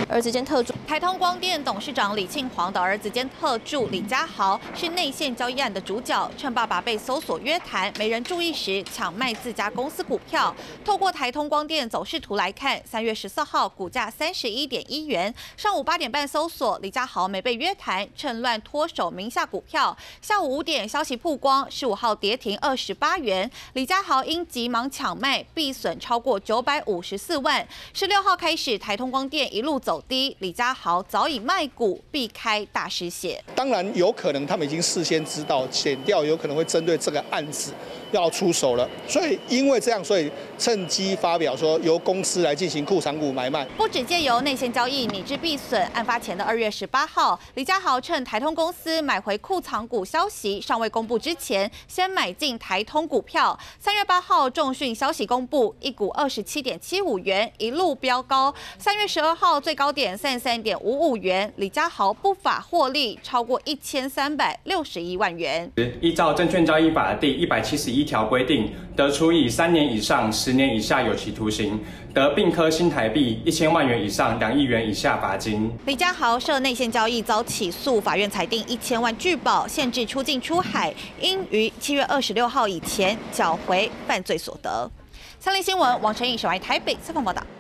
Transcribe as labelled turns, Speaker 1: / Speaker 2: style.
Speaker 1: 儿子兼特助。
Speaker 2: 台通光电董事长李庆煌的儿子兼特助李家豪是内线交易案的主角，趁爸爸被搜索约谈，没人注意时抢卖自家公司股票。透过台通光电走势图来看，3月14号股价31.1元，上午8点半搜索，李家豪没被约谈，趁乱脱手名下股票。下午5点消息曝光，15号跌停28元，李家豪因急忙抢卖，避损超过954万。16号开始，台通光电一路走低，李家豪早已卖股，避开大失血。
Speaker 3: 当然有可能他们已经事先知道，检调有可能会针对这个案子要出手了，所以因为这样，所以趁机发表说由公司来进行库藏股买卖。
Speaker 2: 不只借由内线交易拟制避损，案发前的2月18号，李家豪趁台通公司买回库藏股消息尚未公布之前，先买进台通股票。3月8号重讯消息公布，一股27.75元，一路飙高。3月12号最高点33.55元，李家豪不法获利超过1361万元。
Speaker 4: 依照证券交易法第171条规定，得处以3年以上10年以下有期徒刑，得并科新台币1000万元以上2亿元以下罚金。
Speaker 2: 李家豪涉内线交易遭起诉，法院裁定1000万拒保，限制出境出海，应于7月26号以前缴回犯罪所得。三立新闻王晨颖、沈爱台北采访报道。